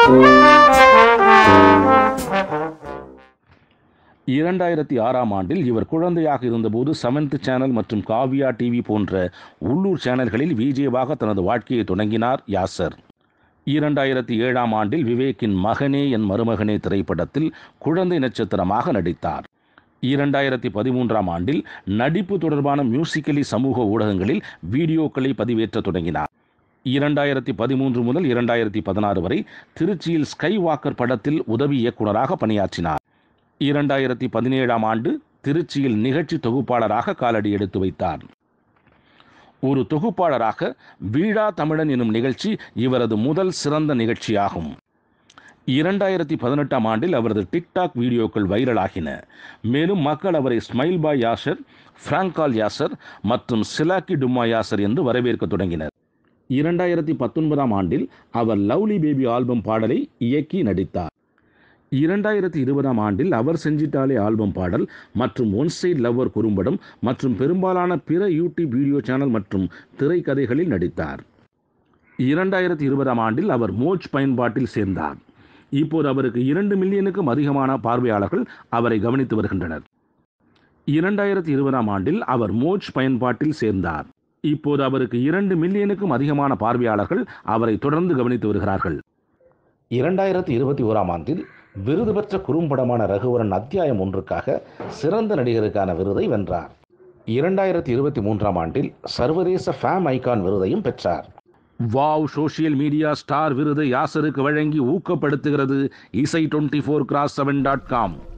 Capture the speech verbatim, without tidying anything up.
இரண்டாயிரத்தி ஆறாம் ஆண்டில் இவர் குழந்தையாக இருந்தபோது செவன்த் சேனல் மற்றும் காவியா டிவி போன்ற உள்ளூர் சேனல்களில் விஜேவாக தனது வாழ்க்கையை தொடங்கினார் யாசர். இரண்டாயிரத்தி ஏழாம் ஆண்டில் விவேக்கின் மகனே என் மருமகனே திரைப்படத்தில் குழந்தை நட்சத்திரமாக நடித்தார். இரண்டாயிரத்தி பதிமூன்றாம் ஆண்டில் நடிப்பு தொடர்பான மியூசிக்கலி சமூக ஊடகங்களில் வீடியோக்களை பதிவேற்ற தொடங்கினார். இரண்டாயிரத்தி பதிமூன்று முதல் இரண்டாயிரத்தி பதினாறு வரை திருச்சியில் ஸ்கை வாக்கர் படத்தில் உதவி இயக்குநராக பணியாற்றினார். இரண்டாயிரத்தி பதினேழாம் ஆண்டு திருச்சியில் நிகழ்ச்சி தொகுப்பாளராக காலடி எடுத்து வைத்தார். ஒரு தொகுப்பாளராக வீழா தமிழன் எனும் நிகழ்ச்சி இவரது முதல் சிறந்த நிகழ்ச்சியாகும். இரண்டாயிரத்தி பதினெட்டாம் ஆண்டில் அவரது டிக்டாக் வீடியோக்கள் வைரலாகின. மேலும் மக்கள் அவரை ஸ்மைல் பாய் யாசர், பிராங்கால் யாசர் மற்றும் சிலாக்கி டும்மா யாசர் என்று வரவேற்க தொடங்கினர். இரண்டாயிரத்தி பத்தொன்பதாம் ஆண்டில் அவர் லவ்லி பேபி ஆல்பம் பாடலை இயக்கி நடித்தார். இரண்டாயிரத்தி இருபதாம் ஆண்டில் அவர் செஞ்சிட்டாலே ஆல்பம் பாடல் மற்றும் ஒன் சைட் லவ்வர் குறும்படம் மற்றும் பெரும்பாலான பிற யூடியூப் வீடியோ சேனல் மற்றும் திரைக்கதைகளில் நடித்தார். இரண்டாயிரத்தி இருபதாம் ஆண்டில் அவர் மோஜ் பயன்பாட்டில் சேர்ந்தார். இப்போது அவருக்கு இரண்டு மில்லியனுக்கும் அதிகமான பார்வையாளர்கள் அவரை கவனித்து வருகின்றனர். இரண்டாயிரத்தி இருபதாம் ஆண்டில் அவர் மோஜ் பயன்பாட்டில் சேர்ந்தார். இப்போது அவருக்கு இரண்டு மில்லியனுக்கும் அதிகமான பார்வையாளர்கள் அவரை தொடர்ந்து கவனித்து வருகிறார்கள். இரண்டாயிரத்தி இருபத்தி ஓராம் ஆண்டில் விருது பெற்ற குறும்படமான ரகுவரன் அத்தியாயம் ஒன்றுக்காக சிறந்த நடிகருக்கான விருதை வென்றார். இரண்டாயிரத்தி இருபத்தி மூன்றாம் ஆண்டில் சர்வதேச ஃபேம் ஐகான் விருதையும் பெற்றார். வாவ் சோஷியல் மீடியா ஸ்டார் விருது யாசருக்கு வழங்கி ஊக்கப்படுத்துகிறது இசை twenty four cross seven dot com.